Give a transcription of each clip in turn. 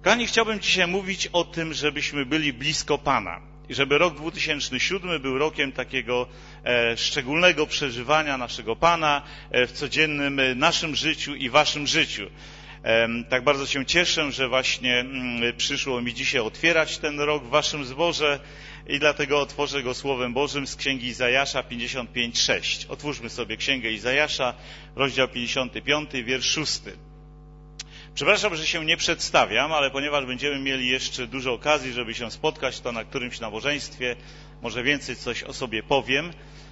Kochani, chciałbym dzisiaj mówić o tym, żebyśmy byli blisko Pana. I żeby rok 2007 był rokiem takiego szczególnego przeżywania naszego Pana w codziennym naszym życiu i waszym życiu. Tak bardzo się cieszę, że właśnie przyszło mi dzisiaj otwierać ten rok w waszym zborze i dlatego otworzę go Słowem Bożym z Księgi Izajasza 55:6. Otwórzmy sobie Księgę Izajasza, rozdział 55, wiersz 6. Przepraszam, że się nie przedstawiam, ale ponieważ będziemy mieli jeszcze dużo okazji, żeby się spotkać, to na którymś nabożeństwie może więcej coś o sobie powiem.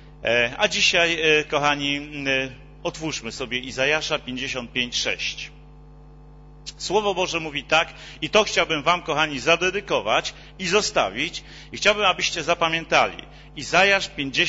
A dzisiaj, kochani, otwórzmy sobie Izajasza 55:6. Słowo Boże mówi tak i to chciałbym wam, kochani, zadedykować i zostawić i chciałbym, abyście zapamiętali. Izajasz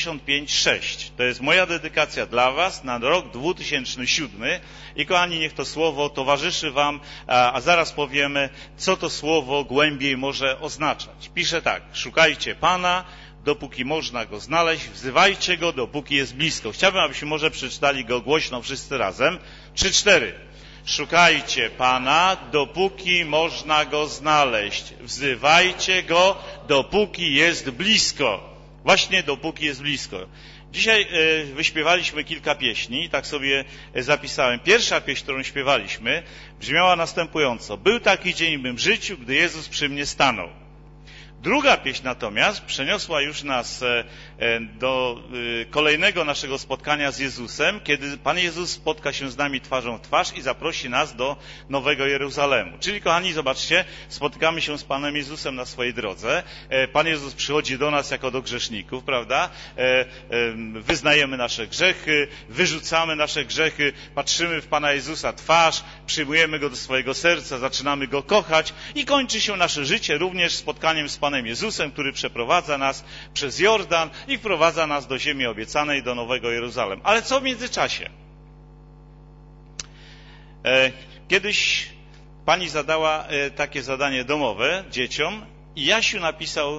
55:6. To jest moja dedykacja dla was na rok 2007 i kochani, niech to słowo towarzyszy wam, a zaraz powiemy, co to słowo głębiej może oznaczać. Pisze tak: szukajcie Pana, dopóki można Go znaleźć, wzywajcie Go, dopóki jest blisko. Chciałbym, abyśmy może przeczytali go głośno wszyscy razem. 3, 4. Szukajcie Pana, dopóki można Go znaleźć. Wzywajcie Go, dopóki jest blisko. Właśnie dopóki jest blisko. Dzisiaj wyśpiewaliśmy kilka pieśni, tak sobie zapisałem. Pierwsza pieśń, którą śpiewaliśmy, brzmiała następująco. Był taki dzień w mym życiu, gdy Jezus przy mnie stanął. Druga pieśń natomiast przeniosła już nas do kolejnego naszego spotkania z Jezusem, kiedy Pan Jezus spotka się z nami twarzą w twarz i zaprosi nas do Nowego Jeruzalemu. Czyli, kochani, zobaczcie, spotykamy się z Panem Jezusem na swojej drodze. Pan Jezus przychodzi do nas jako do grzeszników, prawda? Wyznajemy nasze grzechy, wyrzucamy nasze grzechy, patrzymy w Pana Jezusa twarz, przyjmujemy Go do swojego serca, zaczynamy Go kochać i kończy się nasze życie również spotkaniem z Panem Jezusem, który przeprowadza nas przez Jordan i wprowadza nas do ziemi obiecanej, do Nowego Jeruzalem. Ale co w międzyczasie? Kiedyś pani zadała takie zadanie domowe dzieciom i Jasiu napisał,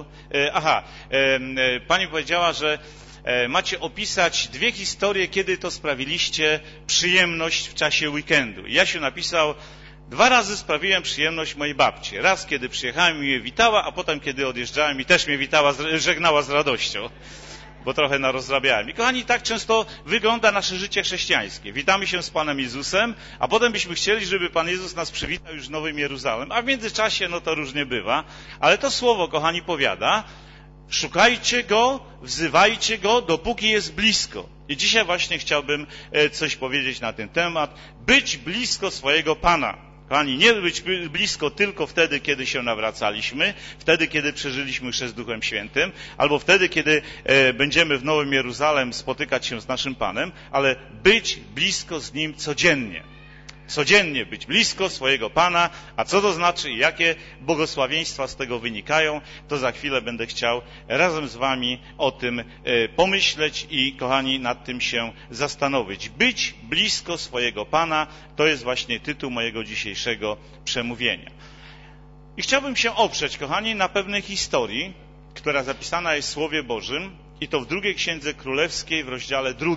pani powiedziała, że macie opisać 2 historie, kiedy to sprawiliście przyjemność w czasie weekendu. Jasiu napisał: 2 razy sprawiłem przyjemność mojej babci. Raz, kiedy przyjechałem i mnie witała, a potem, kiedy odjeżdżałem i też mnie witała, żegnała z radością, bo trochę narozrabiałem. I kochani, tak często wygląda nasze życie chrześcijańskie. Witamy się z Panem Jezusem, a potem byśmy chcieli, żeby Pan Jezus nas przywitał już w Nowym Jeruzalem, a w międzyczasie, no to różnie bywa. Ale to słowo, kochani, powiada: szukajcie Go, wzywajcie Go, dopóki jest blisko. I dzisiaj właśnie chciałbym coś powiedzieć na ten temat. Być blisko swojego Pana. Kochani, nie być blisko tylko wtedy, kiedy się nawracaliśmy, wtedy, kiedy przeżyliśmy chrzest Duchem Świętym, albo wtedy, kiedy będziemy w Nowym Jeruzalem spotykać się z naszym Panem, ale być blisko z Nim codziennie. Codziennie być blisko swojego Pana, a co to znaczy i jakie błogosławieństwa z tego wynikają, to za chwilę będę chciał razem z wami o tym pomyśleć i, kochani, nad tym się zastanowić. Być blisko swojego Pana, to jest właśnie tytuł mojego dzisiejszego przemówienia. I chciałbym się oprzeć, kochani, na pewnej historii, która zapisana jest w Słowie Bożym i to w 2 Księdze Królewskiej w rozdziale 2.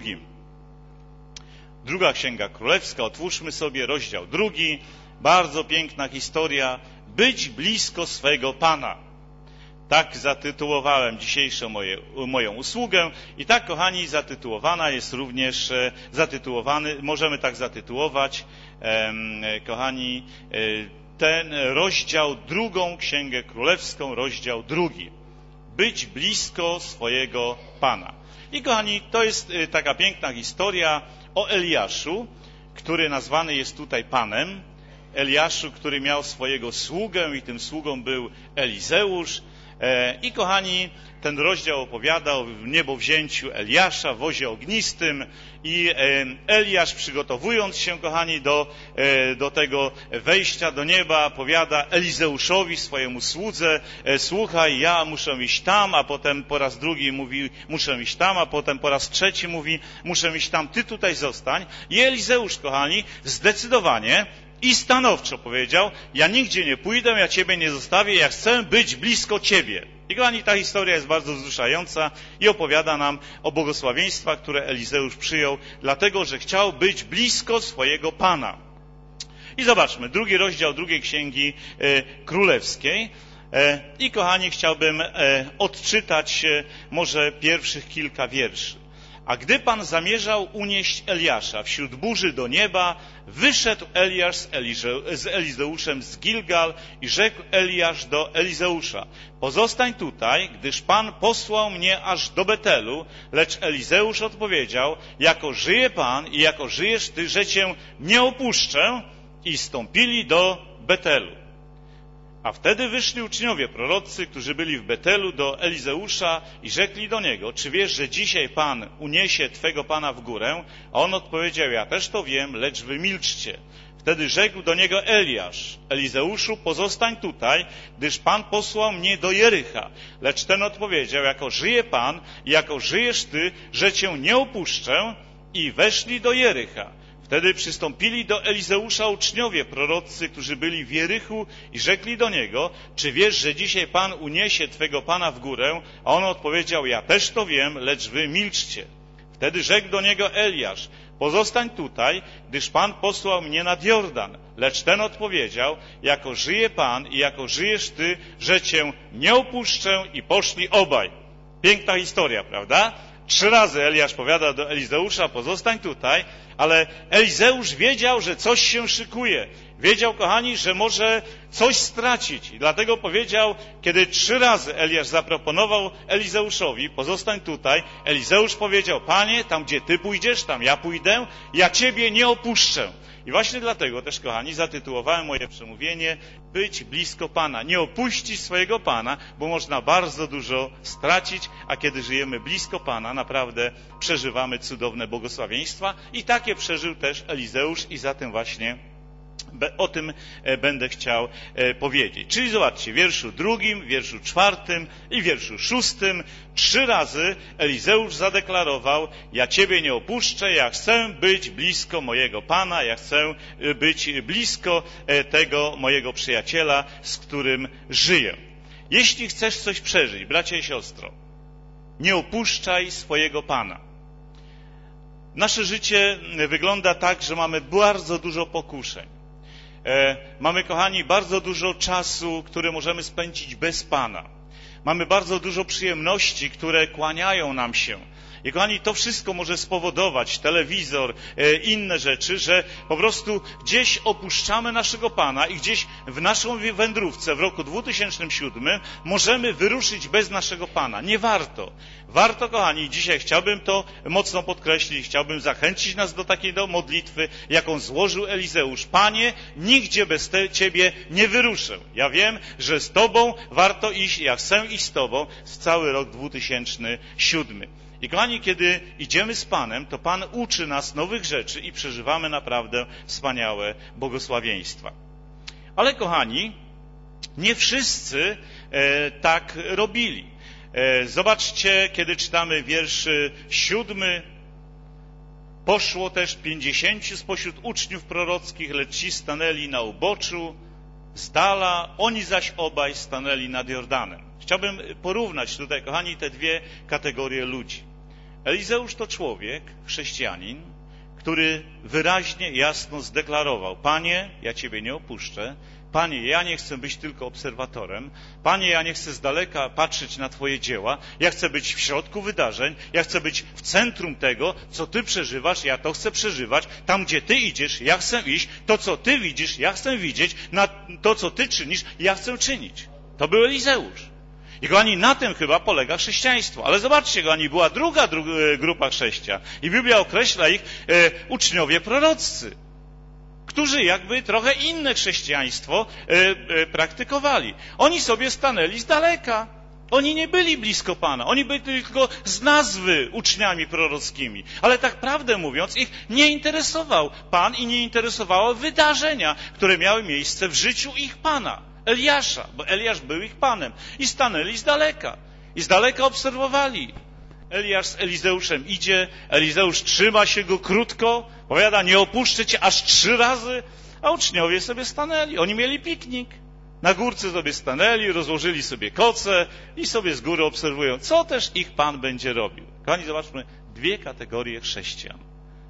2 Księga Królewska, otwórzmy sobie rozdział 2, bardzo piękna historia, być blisko swego Pana. Tak zatytułowałem dzisiejszą moją usługę i tak, kochani, zatytułowana jest również, możemy tak zatytułować, kochani, ten rozdział 2 Księgę Królewską, rozdział 2. Być blisko swojego Pana. I, kochani, to jest taka piękna historia o Eliaszu, który nazwany jest tutaj Panem. Eliaszu, który miał swojego sługę i tym sługą był Elizeusz. I, kochani, ten rozdział opowiada o niebowzięciu Eliasza w wozie ognistym i Eliasz, przygotowując się, kochani, do tego wejścia do nieba, powiada Elizeuszowi, swojemu słudze: słuchaj, ja muszę iść tam, a potem po raz drugi mówi: muszę iść tam, a potem po raz trzeci mówi: muszę iść tam, ty tutaj zostań. I Elizeusz, kochani, zdecydowanie i stanowczo powiedział: ja nigdzie nie pójdę, ja Ciebie nie zostawię, ja chcę być blisko Ciebie. I, kochani, ta historia jest bardzo wzruszająca i opowiada nam o błogosławieństwach, które Elizeusz przyjął, dlatego że chciał być blisko swojego Pana. I zobaczmy, 2 rozdział 2 Księgi Królewskiej. I kochani, chciałbym odczytać może pierwszych kilka wierszy. A gdy Pan zamierzał unieść Eliasza wśród burzy do nieba, wyszedł Eliasz z Elizeuszem z Gilgal i rzekł Eliasz do Elizeusza: pozostań tutaj, gdyż Pan posłał mnie aż do Betelu. Lecz Elizeusz odpowiedział: jako żyje Pan i jako żyjesz Ty, że Cię nie opuszczę. I stąpili do Betelu. A wtedy wyszli uczniowie prorocy, którzy byli w Betelu, do Elizeusza i rzekli do niego: czy wiesz, że dzisiaj Pan uniesie Twego Pana w górę? A on odpowiedział: ja też to wiem, lecz wy milczcie. Wtedy rzekł do niego Eliasz: Elizeuszu, pozostań tutaj, gdyż Pan posłał mnie do Jericha. Lecz ten odpowiedział: jako żyje Pan i jako żyjesz Ty, że Cię nie opuszczę. I weszli do Jericha. Wtedy przystąpili do Elizeusza uczniowie prorocy, którzy byli w Jerichu i rzekli do niego: czy wiesz, że dzisiaj Pan uniesie Twego Pana w górę? A on odpowiedział: ja też to wiem, lecz wy milczcie. Wtedy rzekł do niego Eliasz: pozostań tutaj, gdyż Pan posłał mnie nad Jordan. Lecz ten odpowiedział: jako żyje Pan i jako żyjesz Ty, że Cię nie opuszczę. I poszli obaj. Piękna historia, prawda? 3 razy Eliasz powiada do Elizeusza: pozostań tutaj, ale Elizeusz wiedział, że coś się szykuje. Wiedział, kochani, że może coś stracić. I dlatego powiedział, kiedy 3 razy Eliasz zaproponował Elizeuszowi: pozostań tutaj, Elizeusz powiedział: Panie, tam gdzie Ty pójdziesz, tam ja pójdę, ja Ciebie nie opuszczę. I właśnie dlatego też, kochani, zatytułowałem moje przemówienie: być blisko Pana. Nie opuścić swojego Pana, bo można bardzo dużo stracić, a kiedy żyjemy blisko Pana, naprawdę przeżywamy cudowne błogosławieństwa. I takie przeżył też Elizeusz i zatem właśnie o tym będę chciał powiedzieć. Czyli zobaczcie, w wierszu 2, w wierszu 4 i w wierszu 6 3 razy Elizeusz zadeklarował: ja Ciebie nie opuszczę, ja chcę być blisko mojego Pana, ja chcę być blisko tego mojego przyjaciela, z którym żyję. Jeśli chcesz coś przeżyć, bracia i siostro, nie opuszczaj swojego Pana. Nasze życie wygląda tak, że mamy bardzo dużo pokuszeń. Mamy, kochani, bardzo dużo czasu, który możemy spędzić bez Pana. Mamy bardzo dużo przyjemności, które kłaniają nam się. I kochani, to wszystko może spowodować, telewizor, inne rzeczy, że po prostu gdzieś opuszczamy naszego Pana i gdzieś w naszą wędrówce w roku 2007 możemy wyruszyć bez naszego Pana. Nie warto. Warto, kochani, dzisiaj chciałbym to mocno podkreślić, chciałbym zachęcić nas do takiej modlitwy, jaką złożył Elizeusz. Panie, nigdzie bez Ciebie nie wyruszę. Ja wiem, że z Tobą warto iść, ja chcę iść z Tobą w cały rok 2007. I kochani, kiedy idziemy z Panem, to Pan uczy nas nowych rzeczy i przeżywamy naprawdę wspaniałe błogosławieństwa. Ale kochani, nie wszyscy tak robili. Zobaczcie, kiedy czytamy wierszy 7. Poszło też 50 spośród uczniów prorockich, lecz ci stanęli na uboczu, z dala, oni zaś obaj stanęli nad Jordanem. Chciałbym porównać tutaj, kochani, te dwie kategorie ludzi. Elizeusz to człowiek, chrześcijanin, który wyraźnie, jasno zdeklarował: Panie, ja Ciebie nie opuszczę. Panie, ja nie chcę być tylko obserwatorem. Panie, ja nie chcę z daleka patrzeć na Twoje dzieła. Ja chcę być w środku wydarzeń. Ja chcę być w centrum tego, co Ty przeżywasz. Ja to chcę przeżywać. Tam, gdzie Ty idziesz, ja chcę iść. To, co Ty widzisz, ja chcę widzieć. To, co Ty czynisz, ja chcę czynić. To był Elizeusz. I kochani, na tym chyba polega chrześcijaństwo. Ale zobaczcie, kochani, była druga grupa chrześcijan. I Biblia określa ich uczniowie proroccy, którzy jakby trochę inne chrześcijaństwo praktykowali. Oni sobie stanęli z daleka. Oni nie byli blisko Pana. Oni byli tylko z nazwy uczniami prorockimi. Ale tak prawdę mówiąc, ich nie interesował Pan i nie interesowały wydarzenia, które miały miejsce w życiu ich Pana, Eliasza, bo Eliasz był ich Panem. I stanęli z daleka. I z daleka obserwowali. Eliasz z Elizeuszem idzie, Elizeusz trzyma się go krótko, powiada: nie opuszczę Cię, aż 3 razy, a uczniowie sobie stanęli. Oni mieli piknik. Na górce sobie stanęli, rozłożyli sobie koce i sobie z góry obserwują, co też ich Pan będzie robił. Kochani, zobaczmy, 2 kategorie chrześcijan.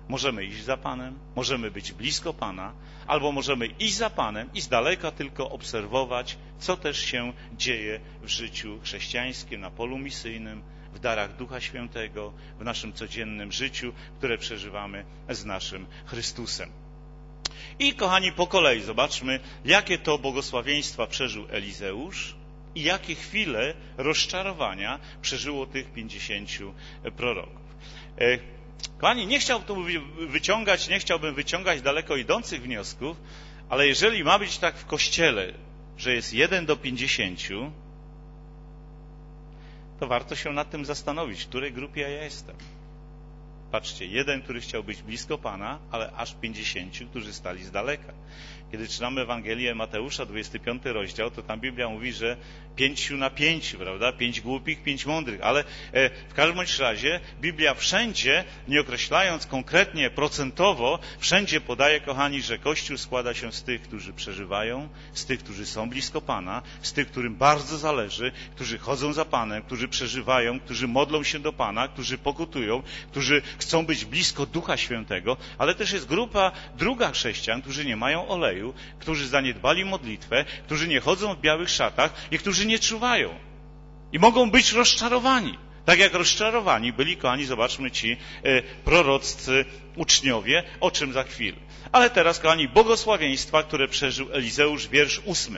Możemy iść za Panem, możemy być blisko Pana, albo możemy iść za Panem i z daleka tylko obserwować, co też się dzieje w życiu chrześcijańskim, na polu misyjnym, w darach Ducha Świętego, w naszym codziennym życiu, które przeżywamy z naszym Chrystusem. I kochani, po kolei zobaczmy, jakie to błogosławieństwa przeżył Elizeusz i jakie chwile rozczarowania przeżyło tych 50 proroków. Kochani, nie chciałbym wyciągać daleko idących wniosków, ale jeżeli ma być tak w Kościele, że jest 1 do 50, to warto się nad tym zastanowić, w której grupie ja jestem. Patrzcie, 1, który chciał być blisko Pana, ale aż 50, którzy stali z daleka. Kiedy czytamy Ewangelię Mateusza, 25 rozdział, to tam Biblia mówi, że 5 na 5, prawda? 5 głupich, 5 mądrych, ale w każdym bądź razie Biblia wszędzie, nie określając konkretnie procentowo, wszędzie podaje, kochani, że Kościół składa się z tych, którzy przeżywają, z tych, którzy są blisko Pana, z tych, którym bardzo zależy, którzy chodzą za Panem, którzy przeżywają, którzy modlą się do Pana, którzy pokutują, którzy chcą być blisko Ducha Świętego, ale też jest grupa druga chrześcijan, którzy nie mają oleju, którzy zaniedbali modlitwę, którzy nie chodzą w białych szatach i którzy nie czuwają. I mogą być rozczarowani. Tak jak rozczarowani byli, kochani, zobaczmy ci proroccy uczniowie, o czym za chwilę. Ale teraz, kochani, błogosławieństwa, które przeżył Elizeusz, wiersz 8.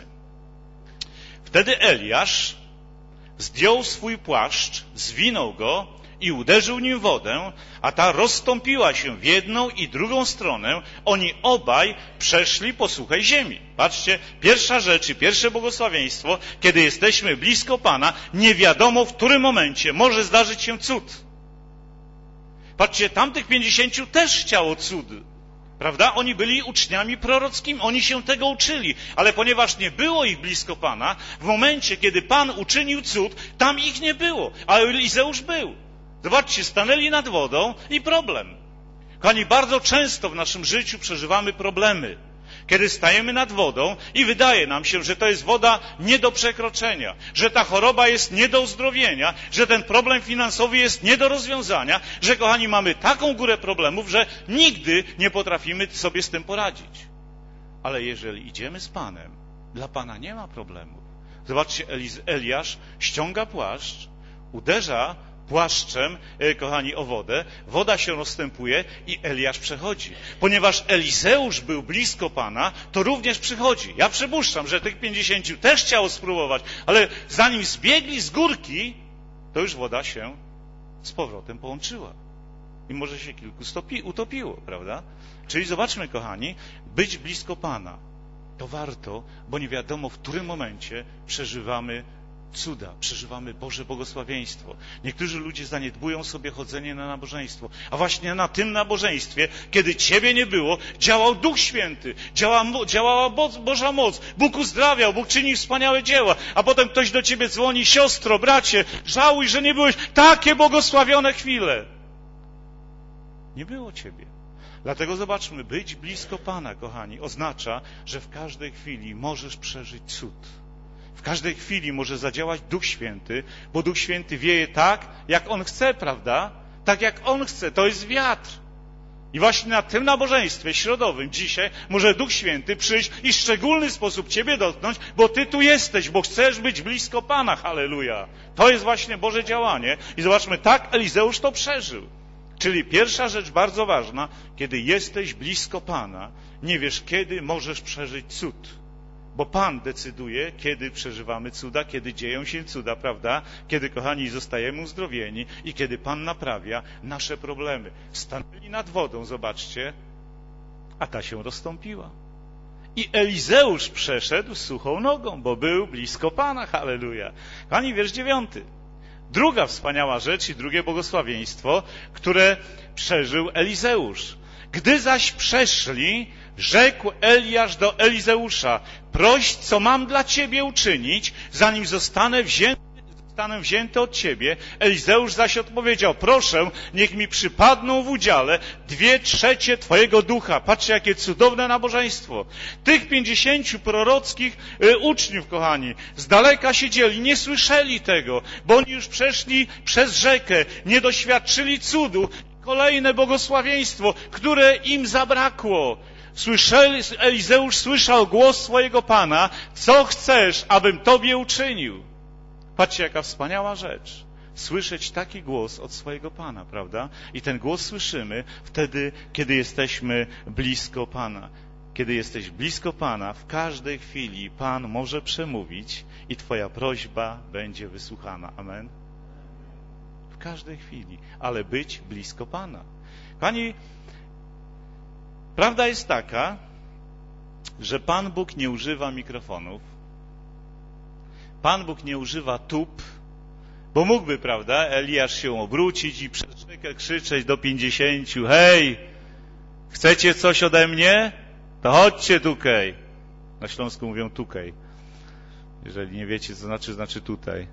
Wtedy Eliasz zdjął swój płaszcz, zwinął go i uderzył nim wodę, a ta rozstąpiła się w jedną i drugą stronę. Oni obaj przeszli po suchej ziemi. Patrzcie, pierwsza rzecz i pierwsze błogosławieństwo, kiedy jesteśmy blisko Pana, nie wiadomo, w którym momencie może zdarzyć się cud. Patrzcie, tamtych 50 też chciało cudu. Prawda? Oni byli uczniami prorockimi, oni się tego uczyli, ale ponieważ nie było ich blisko Pana, w momencie, kiedy Pan uczynił cud, tam ich nie było, a Elizeusz był. Zobaczcie, stanęli nad wodą i problem. Kochani, bardzo często w naszym życiu przeżywamy problemy, kiedy stajemy nad wodą i wydaje nam się, że to jest woda nie do przekroczenia, że ta choroba jest nie do uzdrowienia, że ten problem finansowy jest nie do rozwiązania, że, kochani, mamy taką górę problemów, że nigdy nie potrafimy sobie z tym poradzić. Ale jeżeli idziemy z Panem, dla Pana nie ma problemów. Zobaczcie, Eliasz ściąga płaszcz, uderza płaszczem, kochani, o wodę, woda się rozstępuje i Eliasz przechodzi. Ponieważ Elizeusz był blisko Pana, to również przychodzi. Ja przypuszczam, że tych 50 też chciało spróbować, ale zanim zbiegli z górki, to już woda się z powrotem połączyła. I może się kilku utopiło, prawda? Czyli zobaczmy, kochani, być blisko Pana to warto, bo nie wiadomo, w którym momencie przeżywamy cuda, przeżywamy Boże błogosławieństwo. Niektórzy ludzie zaniedbują sobie chodzenie na nabożeństwo, a właśnie na tym nabożeństwie, kiedy Ciebie nie było, działał Duch Święty, działała Boża moc, Bóg uzdrawiał, Bóg czynił wspaniałe dzieła, a potem ktoś do Ciebie dzwoni: siostro, bracie, żałuj, że nie byłeś. Takie błogosławione chwile. Nie było Ciebie. Dlatego zobaczmy, być blisko Pana, kochani, oznacza, że w każdej chwili możesz przeżyć cud. W każdej chwili może zadziałać Duch Święty, bo Duch Święty wieje tak, jak On chce, prawda? Tak jak On chce, to jest wiatr. I właśnie na tym nabożeństwie środowym dzisiaj może Duch Święty przyjść i w szczególny sposób Ciebie dotknąć, bo Ty tu jesteś, bo chcesz być blisko Pana, halleluja. To jest właśnie Boże działanie. I zobaczmy, tak Elizeusz to przeżył. Czyli pierwsza rzecz bardzo ważna, kiedy jesteś blisko Pana, nie wiesz, kiedy możesz przeżyć cud. Bo Pan decyduje, kiedy przeżywamy cuda, kiedy dzieją się cuda, prawda? Kiedy, kochani, zostajemy uzdrowieni i kiedy Pan naprawia nasze problemy. Stanęli nad wodą, zobaczcie, a ta się rozstąpiła. I Elizeusz przeszedł suchą nogą, bo był blisko Pana, halleluja. Kochani, wiersz 9. Druga wspaniała rzecz i drugie błogosławieństwo, które przeżył Elizeusz. Gdy zaś przeszli, rzekł Eliasz do Elizeusza: proś, co mam dla Ciebie uczynić, zanim zostanę wzięty od Ciebie. Elizeusz zaś odpowiedział: proszę, niech mi przypadną w udziale 2/3 Twojego ducha. Patrzcie, jakie cudowne nabożeństwo. Tych 50 prorockich uczniów, kochani, z daleka siedzieli, nie słyszeli tego, bo oni już przeszli przez rzekę, nie doświadczyli cudu. Kolejne błogosławieństwo, które im zabrakło. Elizeusz słyszał głos swojego Pana: co chcesz, abym Tobie uczynił? Patrzcie, jaka wspaniała rzecz. Słyszeć taki głos od swojego Pana, prawda? I ten głos słyszymy wtedy, kiedy jesteśmy blisko Pana. Kiedy jesteś blisko Pana, w każdej chwili Pan może przemówić i Twoja prośba będzie wysłuchana. Amen? W każdej chwili, ale być blisko Pana. Kochani, prawda jest taka, że Pan Bóg nie używa mikrofonów, Pan Bóg nie używa tub, bo mógłby, prawda, Eliasz się obrócić i przez rzekę krzyczeć do 50: hej, chcecie coś ode mnie? To chodźcie tukaj. Na Śląsku mówią tukaj. Jeżeli nie wiecie, co znaczy tutaj.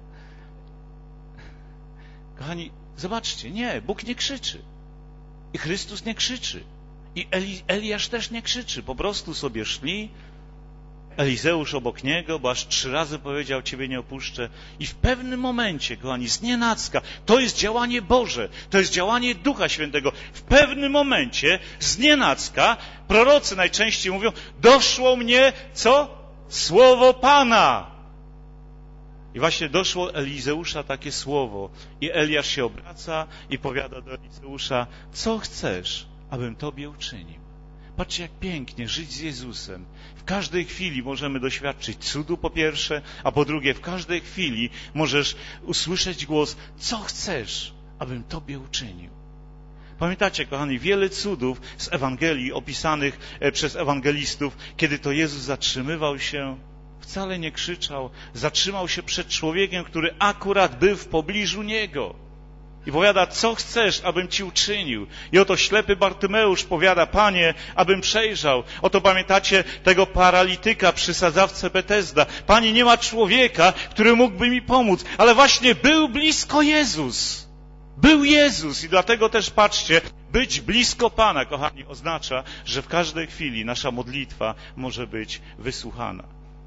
Kochani, zobaczcie, nie, Bóg nie krzyczy. I Chrystus nie krzyczy. I Eliasz też nie krzyczy. Po prostu sobie szli. Elizeusz obok niego, bo aż 3 razy powiedział: Ciebie nie opuszczę. I w pewnym momencie, kochani, znienacka, to jest działanie Boże, to jest działanie Ducha Świętego. W pewnym momencie, znienacka, prorocy najczęściej mówią: doszło mnie, co? Słowo Pana. I właśnie doszło Elizeusza takie słowo. I Eliasz się obraca i powiada do Elizeusza: co chcesz, abym Tobie uczynił? Patrzcie, jak pięknie żyć z Jezusem. W każdej chwili możemy doświadczyć cudu, po pierwsze, a po drugie, w każdej chwili możesz usłyszeć głos: co chcesz, abym Tobie uczynił? Pamiętacie, kochani, wiele cudów z Ewangelii opisanych przez ewangelistów, kiedy to Jezus zatrzymywał się, wcale nie krzyczał, zatrzymał się przed człowiekiem, który akurat był w pobliżu Niego. I powiada: co chcesz, abym Ci uczynił? I oto ślepy Bartymeusz powiada: Panie, abym przejrzał. Oto pamiętacie tego paralityka przy sadzawce Betesda. Panie, nie ma człowieka, który mógłby mi pomóc. Ale właśnie był blisko Jezus. Był Jezus i dlatego też patrzcie, być blisko Pana, kochani, oznacza, że w każdej chwili nasza modlitwa może być wysłuchana.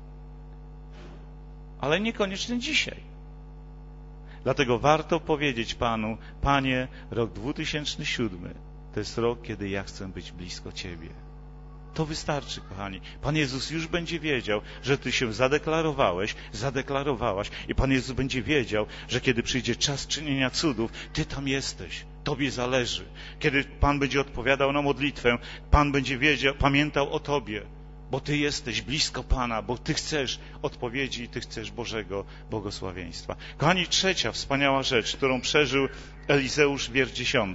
Ale niekoniecznie dzisiaj. Dlatego warto powiedzieć Panu: Panie, rok 2007 to jest rok, kiedy ja chcę być blisko Ciebie. To wystarczy, kochani. Pan Jezus już będzie wiedział, że Ty się zadeklarowałaś i Pan Jezus będzie wiedział, że kiedy przyjdzie czas czynienia cudów, Ty tam jesteś. Tobie zależy. Kiedy Pan będzie odpowiadał na modlitwę, Pan będzie pamiętał o Tobie. Bo Ty jesteś blisko Pana, bo Ty chcesz odpowiedzi i Ty chcesz Bożego błogosławieństwa. Kochani, trzecia wspaniała rzecz, którą przeżył Elizeusz, wiersz 10.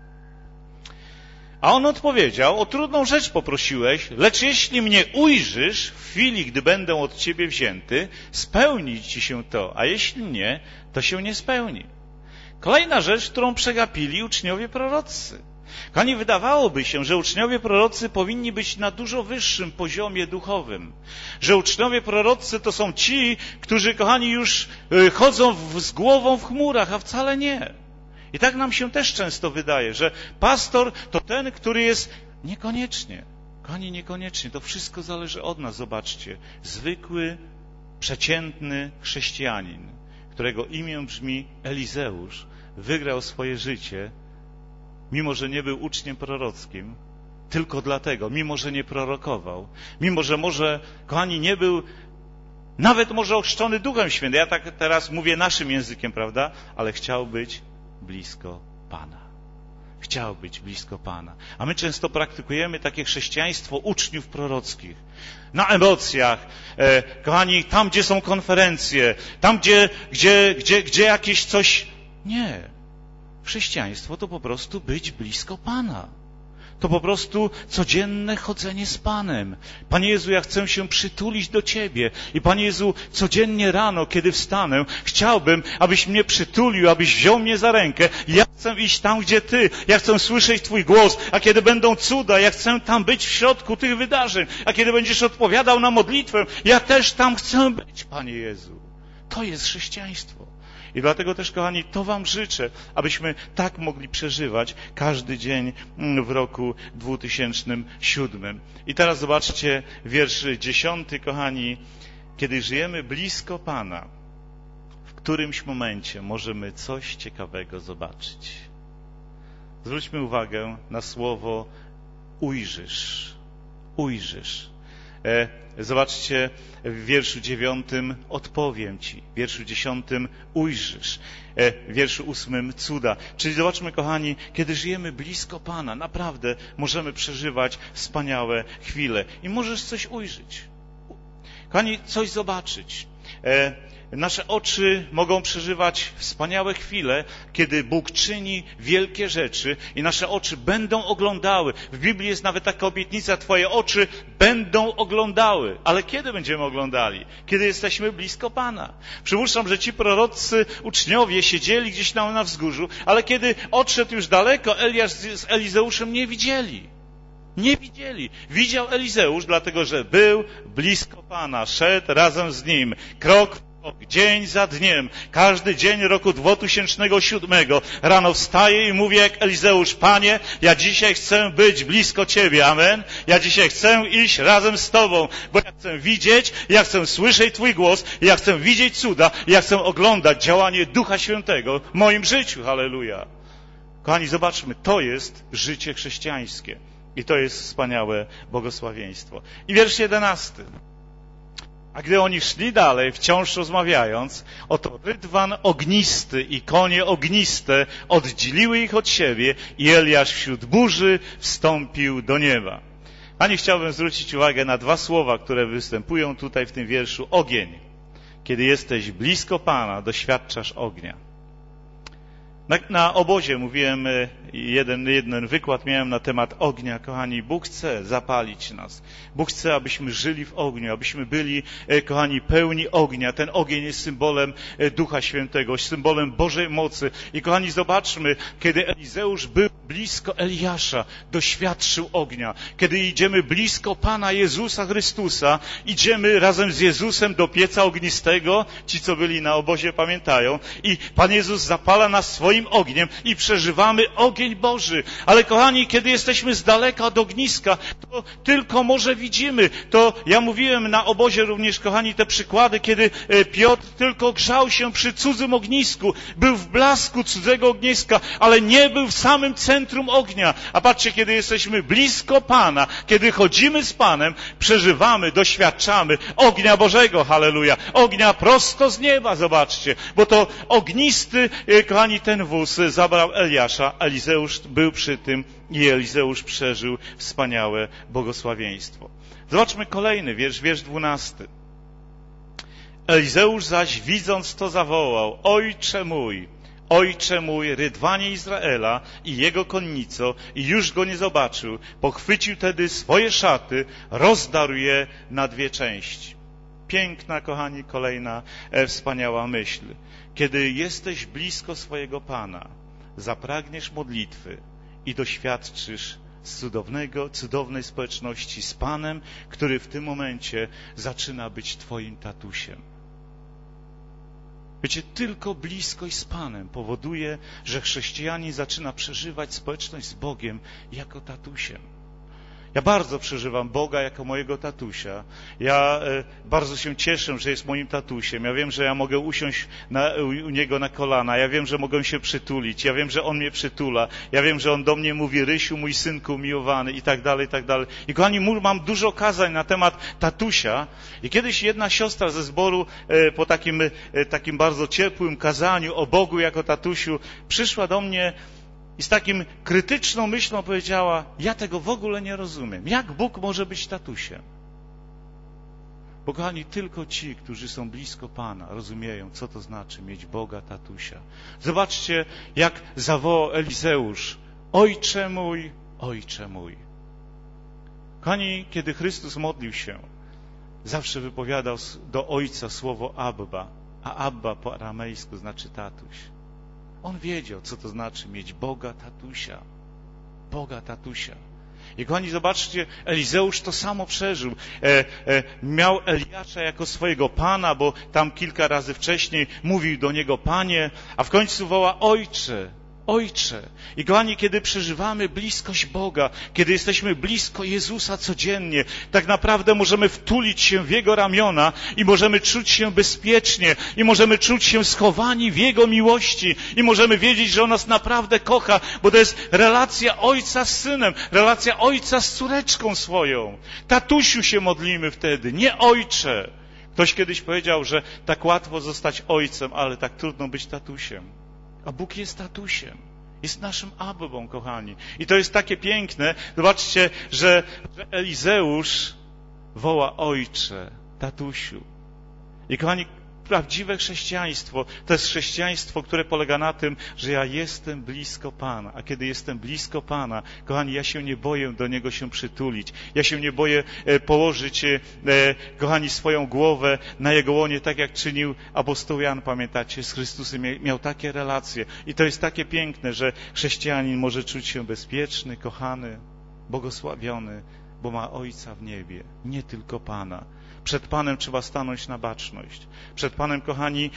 A on odpowiedział: o trudną rzecz poprosiłeś, lecz jeśli mnie ujrzysz w chwili, gdy będę od Ciebie wzięty, spełni Ci się to, a jeśli nie, to się nie spełni. Kolejna rzecz, którą przegapili uczniowie prorocy. Kochani, wydawałoby się, że uczniowie prorocy powinni być na dużo wyższym poziomie duchowym. Że uczniowie prorocy to są ci, którzy, kochani, już chodzą z głową w chmurach, a wcale nie. I tak nam się też często wydaje, że pastor to ten, który jest niekoniecznie. Kochani, niekoniecznie. To wszystko zależy od nas. Zobaczcie. Zwykły, przeciętny chrześcijanin, którego imię brzmi Elizeusz, wygrał swoje życie, mimo że nie był uczniem prorockim, tylko dlatego, mimo że nie prorokował, mimo że może, kochani, nie był nawet może ochrzczony Duchem Świętym. Ja tak teraz mówię naszym językiem, prawda? Ale chciał być blisko Pana. Chciał być blisko Pana. A my często praktykujemy takie chrześcijaństwo uczniów prorockich. Na emocjach, kochani, tam gdzie są konferencje, tam gdzie jakieś coś... Nie. Chrześcijaństwo to po prostu być blisko Pana. To po prostu codzienne chodzenie z Panem. Panie Jezu, ja chcę się przytulić do Ciebie. I Panie Jezu, codziennie rano, kiedy wstanę, chciałbym, abyś mnie przytulił, abyś wziął mnie za rękę. Ja chcę iść tam, gdzie Ty. Ja chcę słyszeć Twój głos. A kiedy będą cuda, ja chcę tam być w środku tych wydarzeń. A kiedy będziesz odpowiadał na modlitwę, ja też tam chcę być, Panie Jezu. To jest chrześcijaństwo. I dlatego też, kochani, to Wam życzę, abyśmy tak mogli przeżywać każdy dzień w roku 2007. I teraz zobaczcie wiersz 10, kochani. Kiedy żyjemy blisko Pana, w którymś momencie możemy coś ciekawego zobaczyć. Zwróćmy uwagę na słowo ujrzysz. Ujrzysz. Zobaczcie, w wierszu 9 odpowiem Ci, w wierszu 10 ujrzysz, w wierszu 8 cuda. Czyli zobaczmy, kochani, kiedy żyjemy blisko Pana, naprawdę możemy przeżywać wspaniałe chwile i możesz coś ujrzeć. Kochani, coś zobaczyć. Nasze oczy mogą przeżywać wspaniałe chwile, kiedy Bóg czyni wielkie rzeczy i nasze oczy będą oglądały. W Biblii jest nawet taka obietnica, Twoje oczy będą oglądały. Ale kiedy będziemy oglądali? Kiedy jesteśmy blisko Pana. Przypuszczam, że ci prorocy, uczniowie siedzieli gdzieś tam na wzgórzu, ale kiedy odszedł już daleko, Eliasz z Elizeuszem nie widzieli. Nie widzieli. Widział Elizeusz, dlatego że był blisko Pana, szedł razem z nim, krok w krok, dzień za dniem, każdy dzień roku 2007 rano wstaje i mówi jak Elizeusz: Panie, ja dzisiaj chcę być blisko Ciebie, amen. Ja dzisiaj chcę iść razem z Tobą, bo ja chcę widzieć, ja chcę słyszeć Twój głos, ja chcę widzieć cuda, ja chcę oglądać działanie Ducha Świętego w moim życiu, halleluja. Kochani, zobaczmy, to jest życie chrześcijańskie. I to jest wspaniałe błogosławieństwo. I wiersz 11. A gdy oni szli dalej, wciąż rozmawiając, oto rydwan ognisty i konie ogniste oddzieliły ich od siebie i Eliasz wśród burzy wstąpił do nieba. Ani chciałbym zwrócić uwagę na dwa słowa, które występują tutaj w tym wierszu. Ogień. Kiedy jesteś blisko Pana, doświadczasz ognia. Na obozie mówiłem, jeden wykład miałem na temat ognia. Kochani, Bóg chce zapalić nas. Bóg chce, abyśmy żyli w ogniu, abyśmy byli, kochani, pełni ognia. Ten ogień jest symbolem Ducha Świętego, symbolem Bożej mocy. I kochani, zobaczmy, kiedy Elizeusz był blisko Eliasza, doświadczył ognia. Kiedy idziemy blisko Pana Jezusa Chrystusa, idziemy razem z Jezusem do pieca ognistego. Ci, co byli na obozie, pamiętają. I Pan Jezus zapala nas swoim ogniem i przeżywamy ogień Boży. Ale kochani, kiedy jesteśmy z daleka od ogniska, to tylko może widzimy. To ja mówiłem na obozie również, kochani, te przykłady, kiedy Piotr tylko grzał się przy cudzym ognisku, był w blasku cudzego ogniska, ale nie był w samym centrum ognia. A patrzcie, kiedy jesteśmy blisko Pana, kiedy chodzimy z Panem, przeżywamy, doświadczamy ognia Bożego, halleluja. Ognia prosto z nieba, zobaczcie, bo to ognisty, kochani, ten wóz zabrał Eliasza, Elizeusz był przy tym i Elizeusz przeżył wspaniałe błogosławieństwo. Zobaczmy kolejny wiersz, wiersz 12. Elizeusz zaś, widząc to, zawołał: Ojcze mój, rydwanie Izraela i jego konnico, i już go nie zobaczył. Pochwycił tedy swoje szaty, rozdarł je na dwie części. Piękna, kochani, kolejna wspaniała myśl. Kiedy jesteś blisko swojego Pana, zapragniesz modlitwy i doświadczysz cudownej społeczności z Panem, który w tym momencie zaczyna być Twoim tatusiem. Wiecie, tylko bliskość z Panem powoduje, że chrześcijanin zaczyna przeżywać społeczność z Bogiem jako tatusiem. Ja bardzo przeżywam Boga jako mojego tatusia. Ja bardzo się cieszę, że jest moim tatusiem. Ja wiem, że ja mogę usiąść u Niego na kolana. Ja wiem, że mogę się przytulić. Ja wiem, że On mnie przytula. Ja wiem, że On do mnie mówi: Rysiu, mój synku umiłowany, i tak dalej, i tak dalej. I kochani, mam dużo kazań na temat tatusia. I kiedyś jedna siostra ze zboru po takim bardzo ciepłym kazaniu o Bogu jako tatusiu przyszła do mnie i z takim krytyczną myślą powiedziała: ja tego w ogóle nie rozumiem. Jak Bóg może być tatusiem? Bo kochani, tylko ci, którzy są blisko Pana, rozumieją, co to znaczy mieć Boga tatusia. Zobaczcie, jak zawołał Elizeusz: Ojcze mój, Ojcze mój. Kochani, kiedy Chrystus modlił się, zawsze wypowiadał do Ojca słowo Abba, a Abba po aramejsku znaczy tatuś. On wiedział, co to znaczy mieć Boga tatusia. Boga tatusia. I kochani, zobaczcie, Elizeusz to samo przeżył. Miał Eliasza jako swojego Pana, bo tam kilka razy wcześniej mówił do niego Panie, a w końcu woła: Ojcze, Ojcze. I kochani, kiedy przeżywamy bliskość Boga, kiedy jesteśmy blisko Jezusa codziennie, tak naprawdę możemy wtulić się w Jego ramiona i możemy czuć się bezpiecznie i możemy czuć się schowani w Jego miłości i możemy wiedzieć, że On nas naprawdę kocha, bo to jest relacja ojca z synem, relacja ojca z córeczką swoją. Tatusiu się modlimy wtedy, nie ojcze. Ktoś kiedyś powiedział, że tak łatwo zostać ojcem, ale tak trudno być tatusiem. A Bóg jest tatusiem. Jest naszym Abbą, kochani. I to jest takie piękne. Zobaczcie, że Elizeusz woła ojcze, tatusiu. I kochani, prawdziwe chrześcijaństwo to jest chrześcijaństwo, które polega na tym, że ja jestem blisko Pana. A kiedy jestem blisko Pana, kochani, ja się nie boję do Niego się przytulić. Ja się nie boję położyć, kochani, swoją głowę na Jego łonie, tak jak czynił apostoł Jan, pamiętacie, z Chrystusem. Miał takie relacje. I to jest takie piękne, że chrześcijanin może czuć się bezpieczny, kochany, błogosławiony, bo ma Ojca w niebie, nie tylko Pana. Przed Panem trzeba stanąć na baczność. Przed Panem, kochani,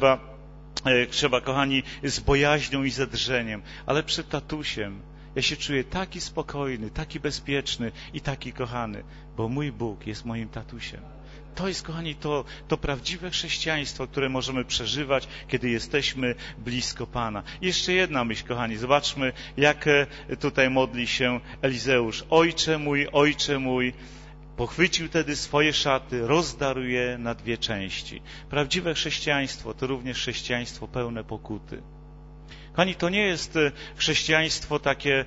trzeba, kochani, z bojaźnią i ze drżeniem. Ale przed tatusiem ja się czuję taki spokojny, taki bezpieczny i taki kochany, bo mój Bóg jest moim tatusiem. To jest, kochani, to prawdziwe chrześcijaństwo, które możemy przeżywać, kiedy jesteśmy blisko Pana. I jeszcze jedna myśl, kochani. Zobaczmy, jak tutaj modli się Elizeusz. Ojcze mój, pochwycił tedy swoje szaty, rozdarł je na dwie części. Prawdziwe chrześcijaństwo to również chrześcijaństwo pełne pokuty. Kochani, to nie jest chrześcijaństwo takie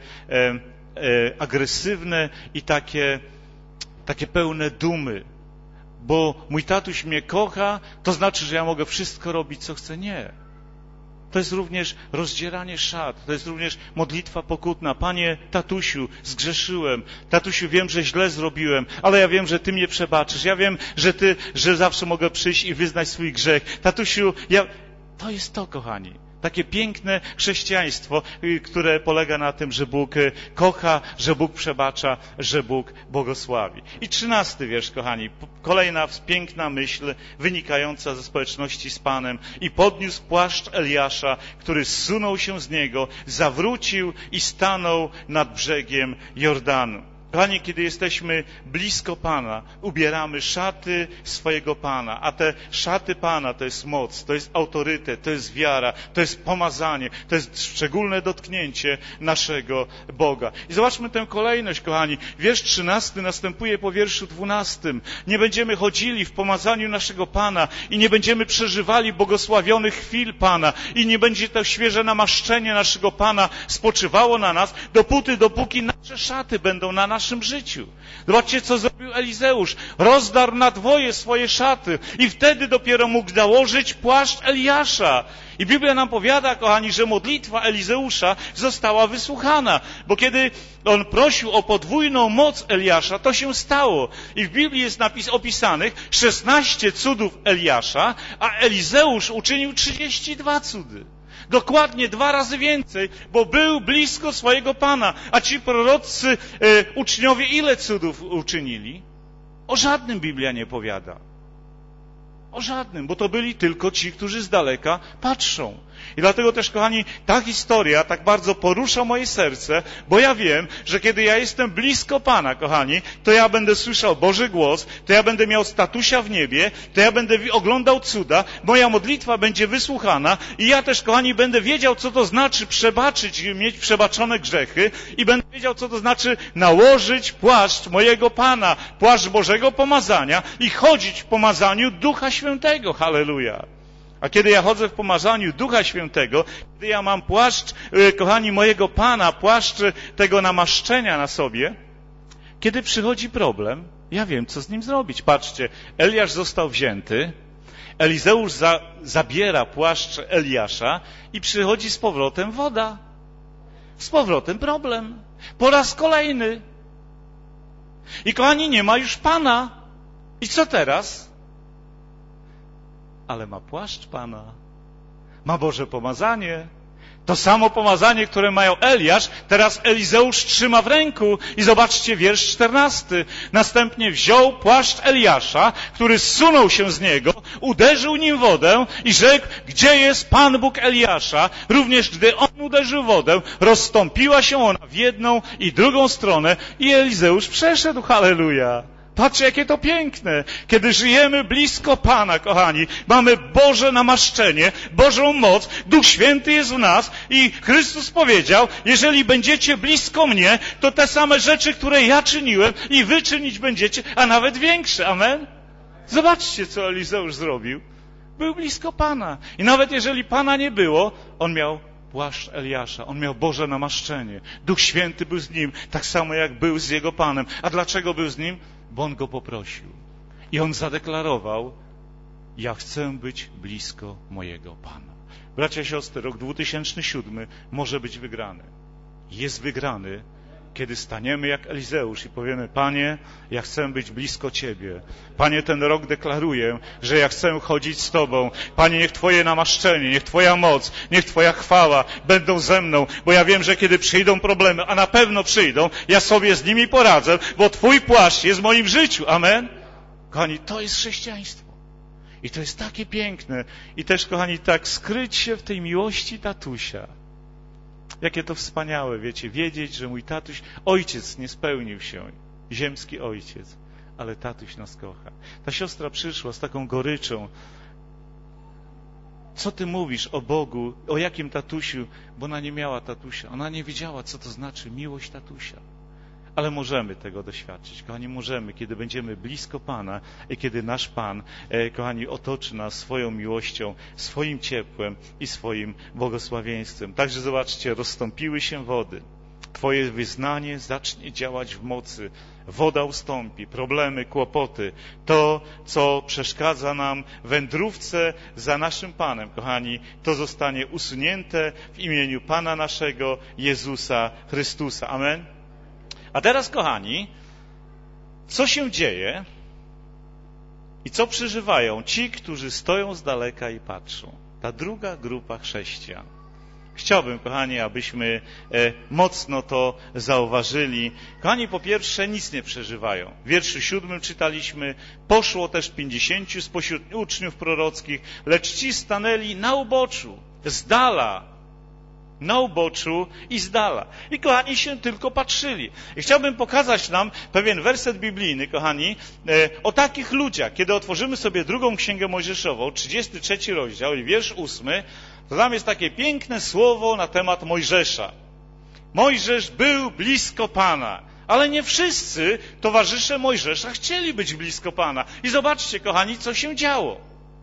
agresywne i takie pełne dumy. Bo mój tatuś mnie kocha, to znaczy, że ja mogę wszystko robić, co chcę. Nie. To jest również rozdzieranie szat, to jest również modlitwa pokutna. Panie, tatusiu, zgrzeszyłem. Tatusiu, wiem, że źle zrobiłem, ale ja wiem, że Ty mnie przebaczysz. Ja wiem, że zawsze mogę przyjść i wyznać swój grzech. Tatusiu, to jest to, kochani. Takie piękne chrześcijaństwo, które polega na tym, że Bóg kocha, że Bóg przebacza, że Bóg błogosławi. I 13 wiersz, kochani. Kolejna piękna myśl wynikająca ze społeczności z Panem. I podniósł płaszcz Eliasza, który zsunął się z niego, zawrócił i stanął nad brzegiem Jordanu. Kochani, kiedy jesteśmy blisko Pana, ubieramy szaty swojego Pana, a te szaty Pana to jest moc, to jest autorytet, to jest wiara, to jest pomazanie, to jest szczególne dotknięcie naszego Boga. I zobaczmy tę kolejność, kochani. Wiersz 13 następuje po wierszu 12. Nie będziemy chodzili w pomazaniu naszego Pana i nie będziemy przeżywali błogosławionych chwil Pana i nie będzie to świeże namaszczenie naszego Pana spoczywało na nas, dopóki nasze szaty będą na naszym życiu. Zobaczcie, co zrobił Elizeusz. Rozdarł na dwoje swoje szaty i wtedy dopiero mógł założyć płaszcz Eliasza. I Biblia nam powiada, kochani, że modlitwa Elizeusza została wysłuchana, bo kiedy on prosił o podwójną moc Eliasza, to się stało. I w Biblii jest opisanych 16 cudów Eliasza, a Elizeusz uczynił 32 cudy. Dokładnie 2 razy więcej, bo był blisko swojego Pana. A ci prorocy, uczniowie, ile cudów uczynili? O żadnym Biblia nie powiada. O żadnym, bo to byli tylko ci, którzy z daleka patrzą. I dlatego też, kochani, ta historia tak bardzo porusza moje serce, bo ja wiem, że kiedy ja jestem blisko Pana, kochani, to ja będę słyszał Boży głos, to ja będę miał statusia w niebie, to ja będę oglądał cuda, moja modlitwa będzie wysłuchana i ja też, kochani, będę wiedział, co to znaczy przebaczyć, mieć przebaczone grzechy i będę wiedział, co to znaczy nałożyć płaszcz mojego Pana, płaszcz Bożego pomazania i chodzić w pomazaniu Ducha Świętego. Halleluja! A kiedy ja chodzę w pomazaniu Ducha Świętego, kiedy ja mam płaszcz, kochani, mojego Pana, płaszcz tego namaszczenia na sobie, kiedy przychodzi problem, ja wiem, co z nim zrobić. Patrzcie, Eliasz został wzięty, Elizeusz zabiera płaszcz Eliasza i przychodzi z powrotem woda. Z powrotem problem. Po raz kolejny. I kochani, nie ma już Pana. I co teraz? Ale ma płaszcz Pana, ma Boże pomazanie, To samo pomazanie, które mają Eliasz, teraz Elizeusz trzyma w ręku. I zobaczcie wiersz 14. Następnie wziął płaszcz Eliasza, który zsunął się z niego, uderzył nim wodę i rzekł, gdzie jest Pan Bóg Eliasza? Również gdy on uderzył wodę, rozstąpiła się ona w jedną i drugą stronę i Elizeusz przeszedł. Halleluja! Patrzcie, jakie to piękne. Kiedy żyjemy blisko Pana, kochani, mamy Boże namaszczenie, Bożą moc, Duch Święty jest w nas i Chrystus powiedział, jeżeli będziecie blisko mnie, to te same rzeczy, które ja czyniłem i wy czynić będziecie, a nawet większe. Amen? Zobaczcie, co Elizeusz zrobił. Był blisko Pana. I nawet jeżeli Pana nie było, on miał płaszcz Eliasza, on miał Boże namaszczenie. Duch Święty był z nim, tak samo jak był z jego Panem. A dlaczego był z nim? Bo on go poprosił. I on zadeklarował, ja chcę być blisko mojego Pana. Bracia i siostry, rok 2007 może być wygrany. Jest wygrany, kiedy staniemy jak Elizeusz i powiemy, Panie, ja chcę być blisko Ciebie. Panie, ten rok deklaruję, że ja chcę chodzić z Tobą. Panie, niech Twoje namaszczenie, niech Twoja moc, niech Twoja chwała będą ze mną, bo ja wiem, że kiedy przyjdą problemy, a na pewno przyjdą, ja sobie z nimi poradzę, bo Twój płaszcz jest w moim życiu. Amen? Kochani, to jest chrześcijaństwo. I to jest takie piękne. I też, kochani, tak skryć się w tej miłości tatusia. Jakie to wspaniałe, wiecie, wiedzieć, że mój tatuś, ojciec nie spełnił się, ziemski ojciec, ale tatuś nas kocha. Ta siostra przyszła z taką goryczą. Co ty mówisz o Bogu, o jakim tatusiu? Bo ona nie miała tatusia, ona nie wiedziała, co to znaczy miłość tatusia. Ale możemy tego doświadczyć, kochani, możemy, kiedy będziemy blisko Pana i kiedy nasz Pan, kochani, otoczy nas swoją miłością, swoim ciepłem i swoim błogosławieństwem. Także zobaczcie, rozstąpiły się wody. Twoje wyznanie zacznie działać w mocy. Woda ustąpi, problemy, kłopoty. To, co przeszkadza nam w wędrówce za naszym Panem, kochani, to zostanie usunięte w imieniu Pana naszego, Jezusa Chrystusa. Amen. A teraz, kochani, co się dzieje i co przeżywają ci, którzy stoją z daleka i patrzą? Ta druga grupa chrześcijan. Chciałbym, kochani, abyśmy mocno to zauważyli. Kochani, po pierwsze, nic nie przeżywają. W wierszu 7 czytaliśmy, poszło też 50 spośród uczniów prorockich, lecz ci stanęli na uboczu, z dala, na uboczu i z dala. I kochani się tylko patrzyli. I chciałbym pokazać nam pewien werset biblijny, kochani, o takich ludziach. Kiedy otworzymy sobie drugą Księgę Mojżeszową, 33 rozdział i wiersz 8, to tam jest takie piękne słowo na temat Mojżesza. Mojżesz był blisko Pana, ale nie wszyscy towarzysze Mojżesza chcieli być blisko Pana. I zobaczcie, kochani, co się działo.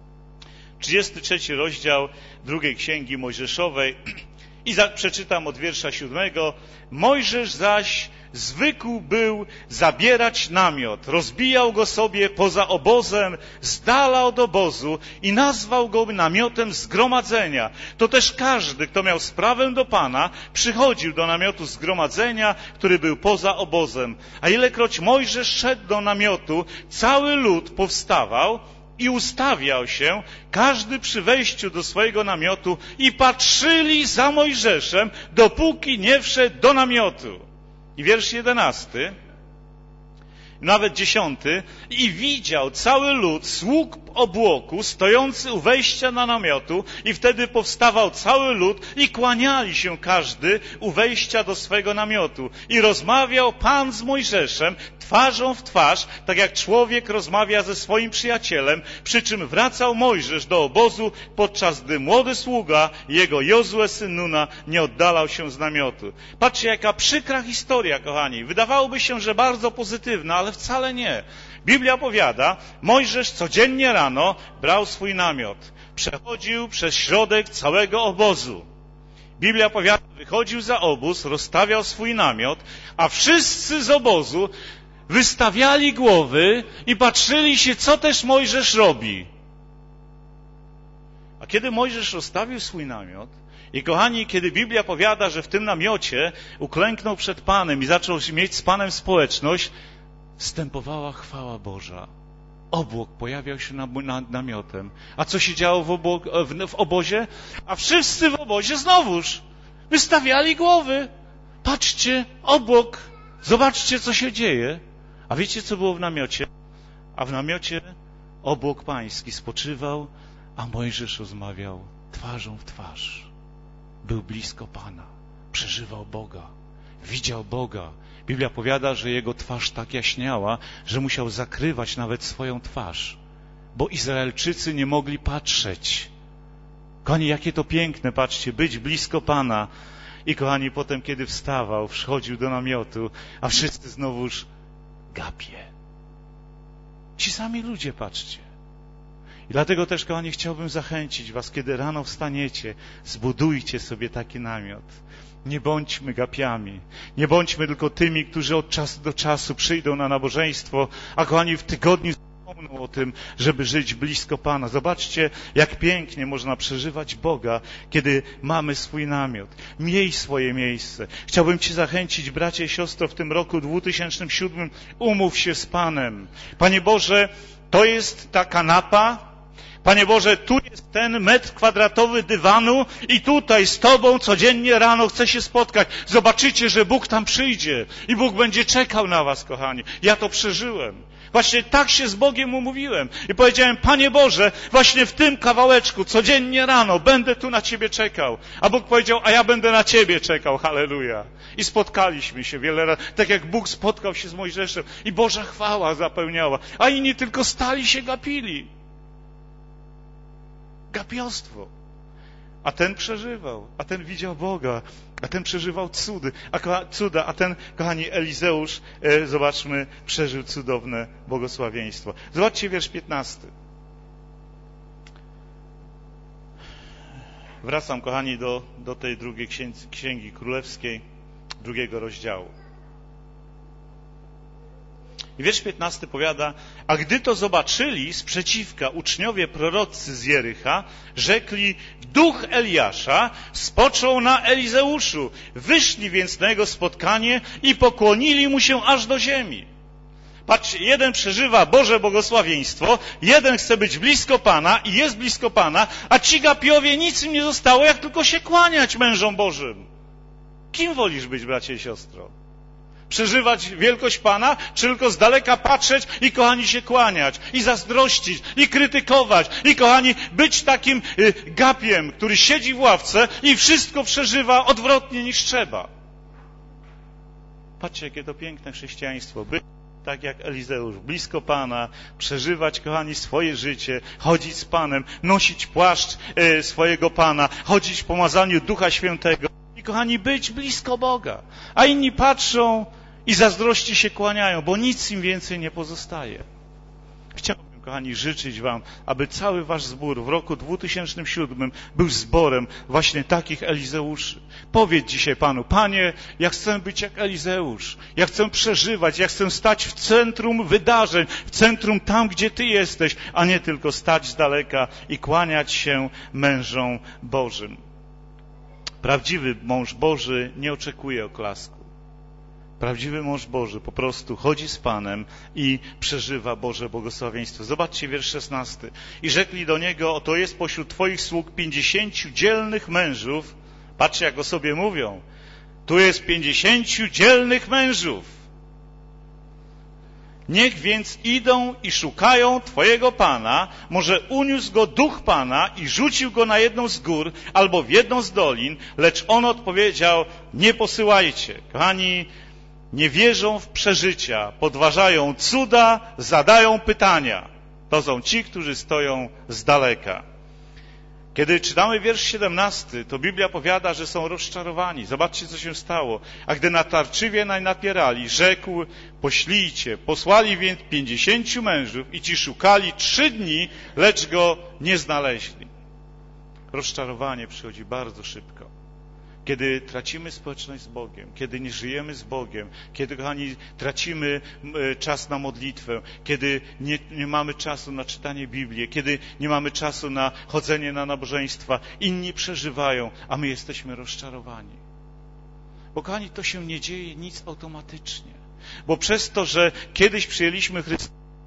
33 rozdział drugiej Księgi Mojżeszowej i przeczytam od wiersza 7. Mojżesz zaś zwykł był zabierać namiot, rozbijał go sobie poza obozem, z dala od obozu i nazwał go namiotem zgromadzenia. To też każdy, kto miał sprawę do Pana, przychodził do namiotu zgromadzenia, który był poza obozem. A ilekroć Mojżesz szedł do namiotu, cały lud powstawał i ustawiał się, każdy przy wejściu do swojego namiotu i patrzyli za Mojżeszem, dopóki nie wszedł do namiotu. I wiersz 11, nawet 10, i widział cały lud sług obłoku stojący u wejścia na namiotu i wtedy powstawał cały lud i kłaniali się każdy u wejścia do swego namiotu. I rozmawiał Pan z Mojżeszem twarzą w twarz, tak jak człowiek rozmawia ze swoim przyjacielem, przy czym wracał Mojżesz do obozu, podczas gdy młody sługa, jego Jozue syn Nuna, nie oddalał się z namiotu. Patrzcie, jaka przykra historia, kochani. Wydawałoby się, że bardzo pozytywna, ale wcale nie. Biblia powiada, Mojżesz codziennie rano brał swój namiot, przechodził przez środek całego obozu. Biblia powiada, wychodził za obóz, rozstawiał swój namiot, a wszyscy z obozu wystawiali głowy i patrzyli się, co też Mojżesz robi. A kiedy Mojżesz rozstawił swój namiot, i kochani, kiedy Biblia powiada, że w tym namiocie uklęknął przed Panem i zaczął mieć z Panem społeczność, wstępowała chwała Boża. obłok pojawiał się nad namiotem. A co się działo w obozie? A wszyscy w obozie znowuż wystawiali głowy. Patrzcie, obłok, zobaczcie, co się dzieje. A wiecie, co było w namiocie? A w namiocie obłok pański spoczywał, a Mojżesz rozmawiał twarzą w twarz. Był blisko Pana, przeżywał Boga, widział Boga. Biblia powiada, że jego twarz tak jaśniała, że musiał zakrywać nawet swoją twarz, bo Izraelczycy nie mogli patrzeć. Kochani, jakie to piękne, patrzcie, być blisko Pana. I kochani, potem, kiedy wstawał, wchodził do namiotu, a wszyscy znowuż gapie. Ci sami ludzie, patrzcie. I dlatego też, kochani, chciałbym zachęcić was, kiedy rano wstaniecie, zbudujcie sobie taki namiot. Nie bądźmy gapiami. Nie bądźmy tylko tymi, którzy od czasu do czasu przyjdą na nabożeństwo, a kochani, w tygodniu zapomną o tym, żeby żyć blisko Pana. Zobaczcie, jak pięknie można przeżywać Boga, kiedy mamy swój namiot. Miej swoje miejsce. Chciałbym Cię zachęcić, bracie i siostro, w tym roku 2007 umów się z Panem. Panie Boże, to jest ta kanapa. Panie Boże, tu jest ten metr kwadratowy dywanu i tutaj z Tobą codziennie rano chcę się spotkać. Zobaczycie, że Bóg tam przyjdzie i Bóg będzie czekał na was, kochani. Ja to przeżyłem. Właśnie tak się z Bogiem umówiłem i powiedziałem, Panie Boże, właśnie w tym kawałeczku codziennie rano będę tu na Ciebie czekał. A Bóg powiedział, a ja będę na Ciebie czekał, halleluja. I spotkaliśmy się wiele razy, tak jak Bóg spotkał się z Mojżeszem i Boża chwała zapełniała, a inni tylko stali się gapili. Gapiostwo. A ten przeżywał, a ten widział Boga, a ten przeżywał cuda, a ten, kochani, Elizeusz, zobaczmy, przeżył cudowne błogosławieństwo. Zobaczcie wiersz 15. Wracam, kochani, do tej drugiej księgi królewskiej, 2 rozdziału. I wiersz 15 powiada, a gdy to zobaczyli sprzeciwka uczniowie prorocy z Jericha, rzekli, duch Eliasza spoczął na Elizeuszu. Wyszli więc na jego spotkanie i pokłonili mu się aż do ziemi. Patrzcie, jeden przeżywa Boże błogosławieństwo, jeden chce być blisko Pana i jest blisko Pana, a ci gapiowie nic im nie zostało, jak tylko się kłaniać mężom Bożym. Kim wolisz być, bracie i siostro? Przeżywać wielkość Pana, czy tylko z daleka patrzeć i, kochani, się kłaniać, i zazdrościć, i krytykować, i, kochani, być takim gapiem, który siedzi w ławce i wszystko przeżywa odwrotnie niż trzeba. Patrzcie, jakie to piękne chrześcijaństwo. Być tak jak Elizeusz, blisko Pana, przeżywać, kochani, swoje życie, chodzić z Panem, nosić płaszcz swojego Pana, chodzić w pomazaniu Ducha Świętego i, kochani, być blisko Boga. A inni patrzą i zazdrości się kłaniają, bo nic im więcej nie pozostaje. Chciałbym, kochani, życzyć wam, aby cały wasz zbór w roku 2007 był zborem właśnie takich Elizeuszy. Powiedz dzisiaj Panu, Panie, ja chcę być jak Elizeusz, ja chcę przeżywać, ja chcę stać w centrum wydarzeń, w centrum tam, gdzie Ty jesteś, a nie tylko stać z daleka i kłaniać się mężom Bożym. Prawdziwy mąż Boży nie oczekuje oklasku. Prawdziwy mąż Boży po prostu chodzi z Panem i przeżywa Boże błogosławieństwo. Zobaczcie wiersz 16. I rzekli do niego, oto jest pośród Twoich sług 50 dzielnych mężów. Patrzcie, jak o sobie mówią. Tu jest 50 dzielnych mężów. Niech więc idą i szukają Twojego Pana, może uniósł go duch Pana i rzucił go na jedną z gór albo w jedną z dolin, lecz on odpowiedział, nie posyłajcie. Kochani, nie wierzą w przeżycia, podważają cuda, zadają pytania. To są ci, którzy stoją z daleka. Kiedy czytamy wiersz 17, to Biblia powiada, że są rozczarowani. Zobaczcie, co się stało. A gdy natarczywie napierali, rzekł, poślijcie. Posłali więc 50 mężów i ci szukali 3 dni, lecz go nie znaleźli. Rozczarowanie przychodzi bardzo szybko. Kiedy tracimy społeczność z Bogiem, kiedy nie żyjemy z Bogiem, kiedy, kochani, tracimy czas na modlitwę, kiedy nie mamy czasu na czytanie Biblii, kiedy nie mamy czasu na chodzenie na nabożeństwa, inni przeżywają, a my jesteśmy rozczarowani. Bo, kochani, to się nie dzieje nic automatycznie. Bo przez to, że kiedyś przyjęliśmy Chrystusa,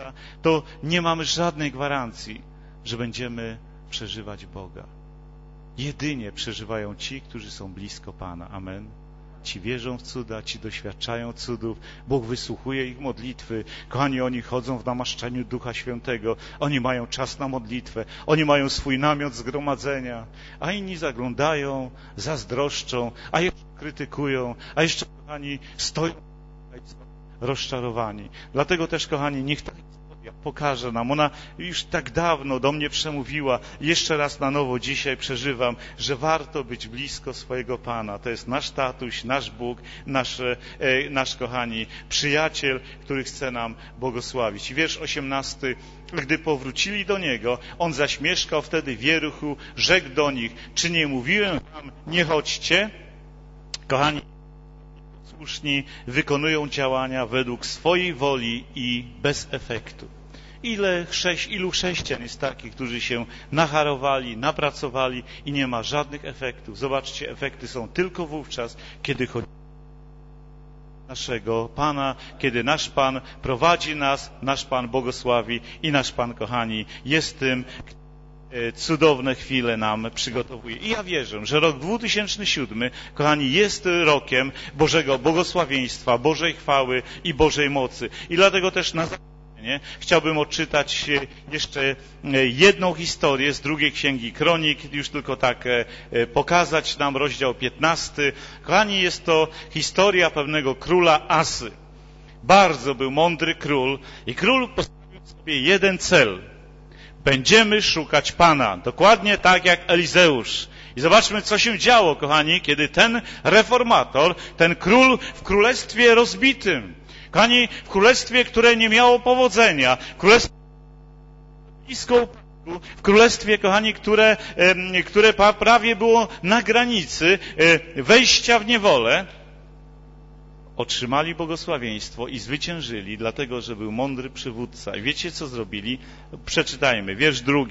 to nie mamy żadnej gwarancji, że będziemy przeżywać Boga. Jedynie przeżywają ci, którzy są blisko Pana. Amen. Ci wierzą w cuda, ci doświadczają cudów. Bóg wysłuchuje ich modlitwy. Kochani, oni chodzą w namaszczeniu Ducha Świętego. Oni mają czas na modlitwę. Oni mają swój namiot zgromadzenia. A inni zaglądają, zazdroszczą, a jeszcze krytykują, a jeszcze, kochani, stoją rozczarowani. Dlatego też, kochani, niech ta historia pokaże nam. Ona już tak dawno do mnie przemówiła. Jeszcze raz na nowo dzisiaj przeżywam, że warto być blisko swojego Pana. To jest nasz tatuś, nasz Bóg, nasz kochani przyjaciel, który chce nam błogosławić. I wiersz 18. Gdy powrócili do Niego, On zaś mieszkał wtedy w Jerychu, rzekł do nich, czy nie mówiłem wam, nie chodźcie? Kochani, słuszni wykonują działania według swojej woli i bez efektu. Ilu chrześcijan jest takich, którzy się nacharowali, napracowali i nie ma żadnych efektów. Zobaczcie, efekty są tylko wówczas, kiedy chodzi o naszego Pana, kiedy nasz Pan prowadzi nas, nasz Pan błogosławi i nasz Pan, kochani, jest tym, cudowne chwile nam przygotowuje. I ja wierzę, że rok 2007, kochani, jest rokiem Bożego błogosławieństwa, Bożej chwały i Bożej mocy. I dlatego też na zakończenie chciałbym odczytać jeszcze jedną historię z drugiej Księgi Kronik, już tylko tak pokazać nam rozdział 15. Kochani, jest to historia pewnego króla Asy. Bardzo był mądry król i król postawił sobie jeden cel. Będziemy szukać Pana. Dokładnie tak jak Elizeusz. I zobaczmy, co się działo, kochani, kiedy ten reformator, ten król w królestwie rozbitym, kochani, w królestwie, które nie miało powodzenia, w królestwie blisko upadku, w królestwie, kochani, które prawie było na granicy wejścia w niewolę, otrzymali błogosławieństwo i zwyciężyli, dlatego, że był mądry przywódca. I wiecie, co zrobili? Przeczytajmy, wiersz 2.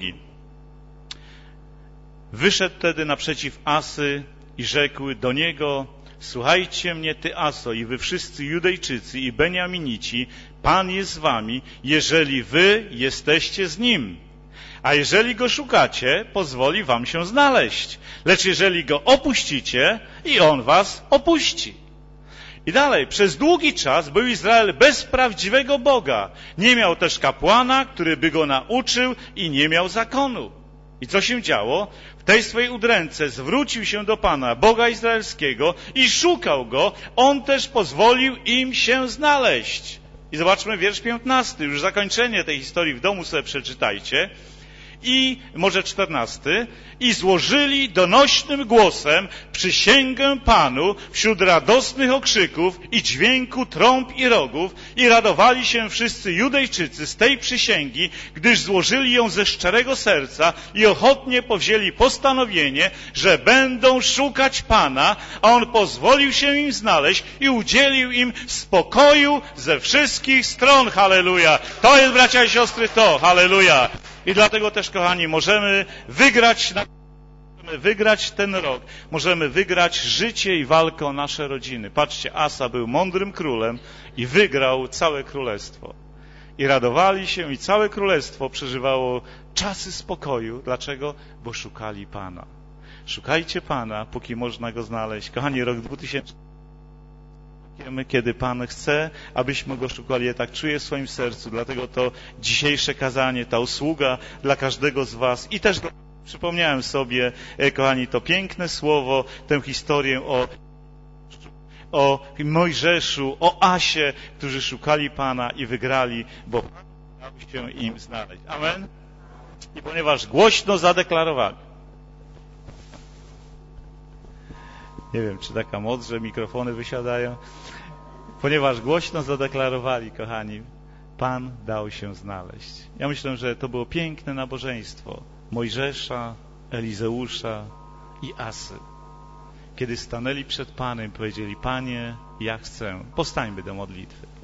Wyszedł wtedy naprzeciw Asy i rzekł do niego, słuchajcie mnie, ty Aso, i wy wszyscy Judejczycy i Beniaminici, Pan jest z wami, jeżeli wy jesteście z Nim. A jeżeli Go szukacie, pozwoli wam się znaleźć. Lecz jeżeli Go opuścicie, i On was opuści. I dalej, przez długi czas był Izrael bez prawdziwego Boga. Nie miał też kapłana, który by go nauczył i nie miał zakonu. I co się działo? W tej swojej udręce zwrócił się do Pana, Boga Izraelskiego i szukał Go. On też pozwolił im się znaleźć. I zobaczmy wiersz 15, już zakończenie tej historii w domu sobie przeczytajcie. I może 14. I złożyli donośnym głosem przysięgę Panu wśród radosnych okrzyków i dźwięku trąb i rogów i radowali się wszyscy Judejczycy z tej przysięgi, gdyż złożyli ją ze szczerego serca i ochotnie powzięli postanowienie, że będą szukać Pana, a On pozwolił się im znaleźć i udzielił im spokoju ze wszystkich stron. Halleluja! To jest, bracia i siostry, to. Halleluja! I dlatego też, kochani, możemy wygrać ten rok. Możemy wygrać życie i walkę o nasze rodziny. Patrzcie, Asa był mądrym królem i wygrał całe królestwo. I radowali się i całe królestwo przeżywało czasy spokoju. Dlaczego? Bo szukali Pana. Szukajcie Pana, póki można Go znaleźć. Kochani, rok 2000. Kiedy Pan chce, abyśmy Go szukali. Ja tak czuję w swoim sercu, dlatego to dzisiejsze kazanie, ta usługa dla każdego z was i też przypomniałem sobie, kochani, to piękne słowo, tę historię o Mojżeszu, o Asie, którzy szukali Pana i wygrali, bo Pan dał się im znaleźć. Amen. I ponieważ głośno zadeklarowali. Nie wiem, czy taka moc, że mikrofony wysiadają. Ponieważ głośno zadeklarowali, kochani, Pan dał się znaleźć. Ja myślę, że to było piękne nabożeństwo Mojżesza, Elizeusza i Asy. Kiedy stanęli przed Panem, powiedzieli, Panie, ja chcę. Powstańmy do modlitwy.